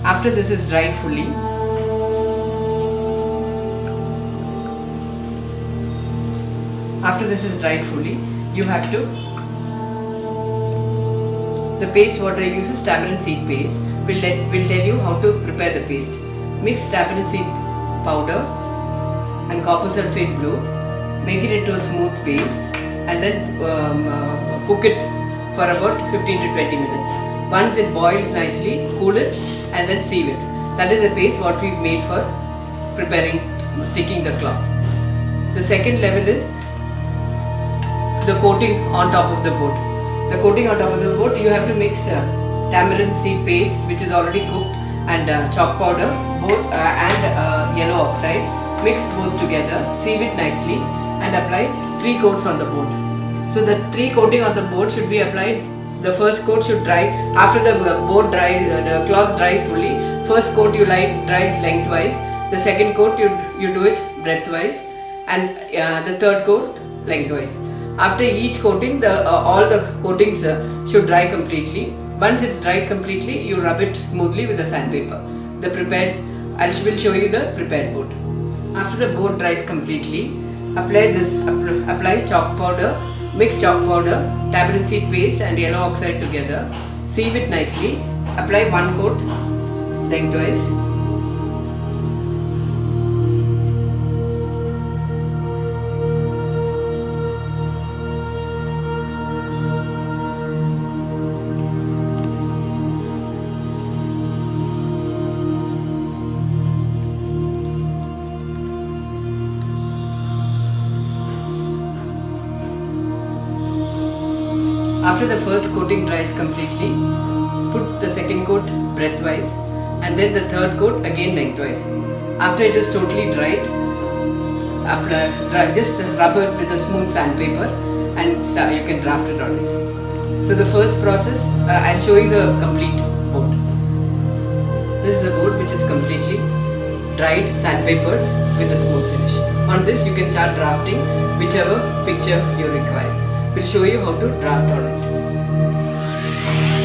After this is dried fully, you have to, the paste what I use is tamarind seed paste. Will tell you how to prepare the paste. Mix tamarind seed powder and copper sulfate blue, make it into a smooth paste, and then cook it for about 15 to 20 minutes. Once it boils nicely, cool it and then sieve it. That is a paste what we've made for preparing, sticking the cloth. The second level is the coating on top of the board. The coating on top of the board, you have to mix tamarind seed paste which is already cooked and chalk powder and yellow oxide. Mix both together, sieve it nicely and apply 3 coats on the board. So the 3 coating on the board should be applied. The first coat should dry after the board dries, the cloth dries fully. First coat you dry lengthwise. The second coat you do it breadthwise, and the third coat lengthwise. After each coating, all the coatings should dry completely. Once it's dried completely, you rub it smoothly with the sandpaper. The prepared, I will show you the prepared board. After the board dries completely, apply chalk powder, mix chalk powder, tamarind seed paste and yellow oxide together. Sieve it nicely. Apply 1 coat lengthwise. After the first coating dries completely, put the second coat breadthwise and then the third coat again lengthwise. After it is totally dried, just rub it with a smooth sandpaper and you can draft it on it. So the first process, I'll show you the complete board. This is the board which is completely dried, sandpapered with a smooth finish. On this you can start drafting whichever picture you require. We'll show you how to draft on it.